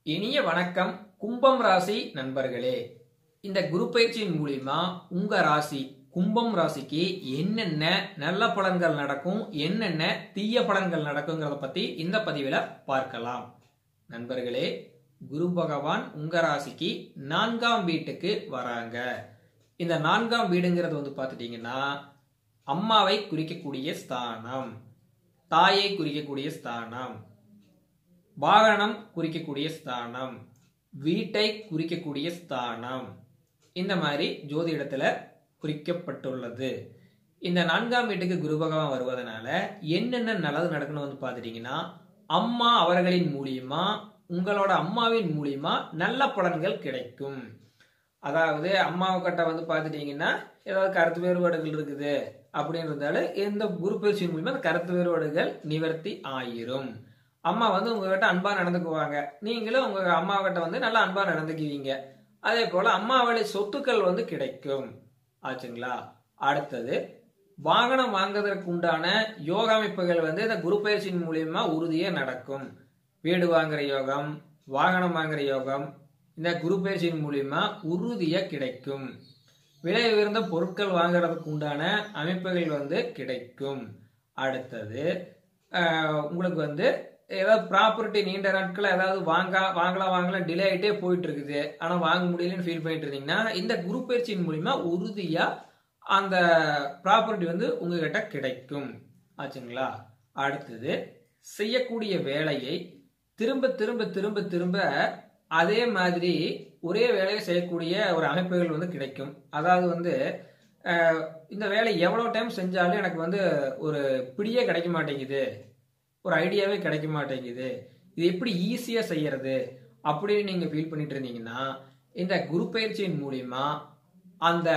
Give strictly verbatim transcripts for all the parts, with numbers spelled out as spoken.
இனிய வணக்கம் கும்பம் ராசி நண்பர்களே. இந்த குரு பயிற்சியின் மூலியமா உங்க ராசி கும்பம் ராசிக்கு என்னென்ன நல்ல பலன்கள் நடக்கும், என்னென்ன தீய பலன்கள் நடக்குங்கிறத பத்தி இந்த பதிவுல பார்க்கலாம். நண்பர்களே, குரு பகவான் உங்க ராசிக்கு நான்காம் வீட்டுக்கு வராங்க. இந்த நான்காம் வீடுங்கிறது வந்து பார்த்துட்டீங்கன்னா அம்மாவை குறிக்கக்கூடிய ஸ்தானம், தாயை குறிக்கக்கூடிய ஸ்தானம், வாகனம் குறிக்கக்கூடிய ஸ்தானம், வீட்டை குறிக்கக்கூடிய ஸ்தானம், இந்த மாதிரி ஜோதிடத்துல குறிக்கப்பட்டுள்ளது. இந்த நான்காம் வீட்டுக்கு குரு பகவான் வருவதனால என்னென்ன நல்லது நடக்கணும் வந்து பார்த்துட்டீங்கன்னா, அம்மா அவர்களின் மூலியமா உங்களோட அம்மாவின் மூலியமா நல்ல பலன்கள் கிடைக்கும். அதாவது அம்மாவுக்கிட்ட வந்து பார்த்துட்டீங்கன்னா ஏதாவது கருத்து வேறுபாடுகள் இருக்குது அப்படின்றதால இந்த குரு பயிற்சியின் மூலியமா அந்த கருத்து வேறுபாடுகள் நிவர்த்தி ஆயிரும். அம்மா வந்து உங்ககிட்ட அன்பா நடந்துக்குவாங்க, நீங்களும் உங்க அம்மா கிட்ட வந்து நல்லா அன்பா நடந்துக்குவீங்க. அதே போல அம்மாவளி சொத்துக்கள் வந்து கிடைக்கும். ஆச்சுங்களா? அடுத்தது, வாகனம் வாங்குவதற்கு உண்டான யோக அமைப்புகள் வந்து இந்த குரு பயிற்சியின் மூலியமா உறுதியா நடக்கும். வீடு வாங்குற யோகம், வாகனம் வாங்குற யோகம் இந்த குரு பயிற்சியின் மூலியமா உறுதியா கிடைக்கும். விலை உயர்ந்த பொருட்கள் வாங்குறதுக்கு உண்டான அமைப்புகள் வந்து கிடைக்கும். அடுத்தது, உங்களுக்கு வந்து ஏதாவது ப்ராப்பர்ட்டி நீண்ட நாட்கள் ஏதாவது வாங்க வாங்கலாம் வாங்கலாம் டிலே ஆகிட்டே போயிட்டு இருக்குது, ஆனால் வாங்க முடியலன்னு ஃபீல் பண்ணிட்டு இருந்தீங்கன்னா இந்த குரு பயிற்சியின் மூலியமா உறுதியா அந்த ப்ராப்பர்ட்டி வந்து உங்ககிட்ட கிடைக்கும். ஆச்சுங்களா? அடுத்தது, செய்யக்கூடிய வேலையை திரும்ப திரும்ப திரும்ப திரும்ப அதே மாதிரி ஒரே வேலையை செய்யக்கூடிய ஒரு அமைப்புகள் வந்து கிடைக்கும். அதாவது வந்து இந்த வேலை எவ்வளோ டைம் செஞ்சாலும் எனக்கு வந்து ஒரு பிடியே கிடைக்க மாட்டேங்குது, ஒரு ஐடியாவே கிடைக்க மாட்டேங்குது, இது எப்படி ஈஸியா செய்யறது அப்படின்னு நீங்க ஃபீல் பண்ணிட்டு இருந்தீங்கன்னா இந்த குரு பயிற்சியின் மூலியமா அந்த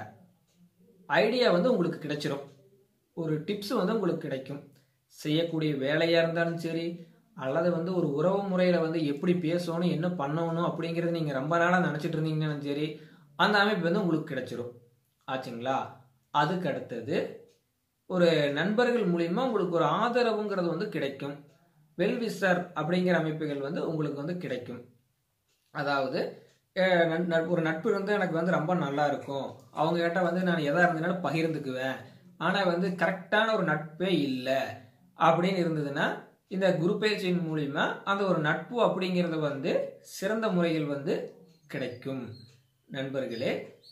ஐடியா வந்து உங்களுக்கு கிடைச்சிரும். ஒரு டிப்ஸ் வந்து உங்களுக்கு கிடைக்கும். செய்யக்கூடிய வேலையா இருந்தாலும் சரி, அல்லது வந்து ஒரு உறவு முறையில வந்து எப்படி பேசணும், என்ன பண்ணணும் அப்படிங்கறது நீங்க ரொம்ப நாளா நினைச்சிட்டு இருந்தீங்கன்னு சரி, அந்த அமைப்பு வந்து உங்களுக்கு கிடைச்சிரும். ஆச்சுங்களா? அதுக்கு அடுத்தது, ஒரு நண்பர்கள் மூலியமா உங்களுக்கு ஒரு ஆதரவுங்கிறது வந்து கிடைக்கும். வெல்விஷர் அப்படிங்கிற அமைப்புகள் வந்து உங்களுக்கு வந்து கிடைக்கும். அதாவது ஒரு நட்பு வந்து எனக்கு வந்து ரொம்ப நல்லா இருக்கும், அவங்க கிட்ட வந்து நான் எதா இருந்ததுனாலும் பகிர்ந்துக்குவேன், ஆனா வந்து கரெக்டான ஒரு நட்பே இல்லை அப்படின்னு இருந்ததுன்னா இந்த குரு பயிற்சியின் மூலியமா அந்த ஒரு நட்பு அப்படிங்கிறது வந்து சிறந்த முறையில் வந்து கிடைக்கும். நண்பர்களே,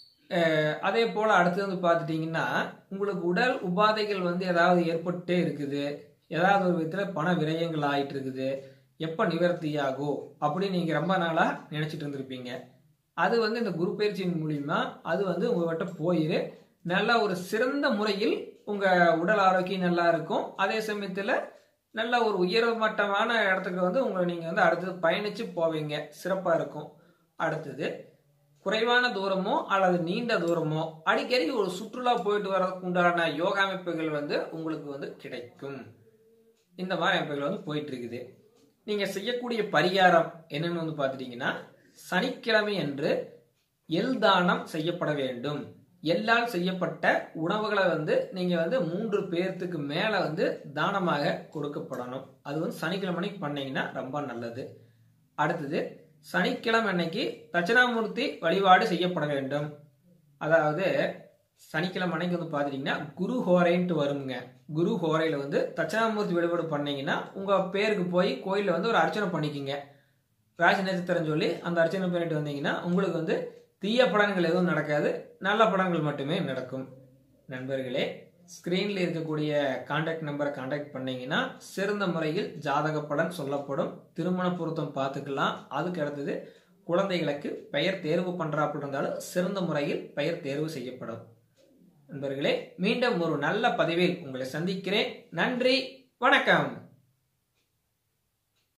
அதே போல அடுத்து வந்து பார்த்துட்டீங்கன்னா உங்களுக்கு உடல் உபாதைகள் வந்து ஏதாவது ஏற்பட்டே இருக்குது, ஏதாவது ஒரு விதத்துல பண விரயங்கள் ஆயிட்டு இருக்குது, எப்ப நிவர்த்தி ஆகும் அப்படின்னு நீங்க ரொம்ப நாளா நினைச்சிட்டு இருந்திருப்பீங்க. அது வந்து இந்த குரு பயிற்சியின் மூலியமா அது வந்து உங்ககிட்ட போயிரு நல்ல ஒரு சிறந்த முறையில் உங்க உடல் ஆரோக்கியம் நல்லா இருக்கும். அதே சமயத்துல நல்ல ஒரு உயர்மட்டமான இடத்துக்கு வந்து உங்களை நீங்க வந்து அடுத்தது பயணிச்சு போவீங்க, சிறப்பா இருக்கும். அடுத்தது, குறைவான தூரமோ அல்லது நீண்ட தூரமோ அடிக்கடி ஒரு சுற்றுலா போயிட்டு வர்றதுக்கு உண்டான யோகா அமைப்புகள் வந்து உங்களுக்கு வந்து கிடைக்கும். இந்த மாதிரி அமைப்புகள் வந்து போயிட்டு இருக்குது. நீங்க செய்யக்கூடிய பரிகாரம் என்னன்னு வந்து பார்த்துட்டீங்கன்னா, சனிக்கிழமை அன்று எள் தானம் செய்யப்பட வேண்டும். எள்ளால் செய்யப்பட்ட உணவுகளை வந்து நீங்க வந்து மூன்று பேர்த்துக்கு மேல வந்து தானமாக கொடுக்கப்படணும். அது வந்து சனிக்கிழமை பண்ணீங்கன்னா ரொம்ப நல்லது. அடுத்தது, சனிக்கிழமை அன்னைக்கு தட்சிணாமூர்த்தி வழிபாடு செய்யப்பட வேண்டும். அதாவது சனிக்கிழமை அன்னைக்கு வந்து பாத்துட்டீங்கன்னா குரு ஹோரைன்ட்டு வருங்க. குரு ஹோரையில வந்து தட்சிணாமூர்த்தி வழிபாடு பண்ணீங்கன்னா உங்க பேருக்கு போய் கோயில வந்து ஒரு அர்ச்சனை பண்ணிக்கிங்க. ராசி நட்சத்திரம் சொல்லி அந்த அர்ச்சனை பண்ணிட்டு வந்தீங்கன்னா உங்களுக்கு வந்து தீய பலன்கள் எதுவும் நடக்காது, நல்ல பலன்கள் மட்டுமே நடக்கும். நண்பர்களே, ஸ்கிரீன்ல இருக்கக்கூடிய கான்டாக்ட் நம்பரை கான்டாக்ட் பண்ணீங்கன்னா சிறந்த முறையில் ஜாதக பலன் சொல்லப்படும். திருமண பொருத்தம் பார்த்துக்கலாம். அதுக்கு அடுத்தது, குழந்தைகளுக்கு பெயர் தேர்வு பண்றாப்புல இருந்தாலும் சிறந்த முறையில் பெயர் தேர்வு செய்யப்படும். நண்பர்களே, மீண்டும் ஒரு நல்ல பதிவில் உங்களை சந்திக்கிறேன். நன்றி, வணக்கம்.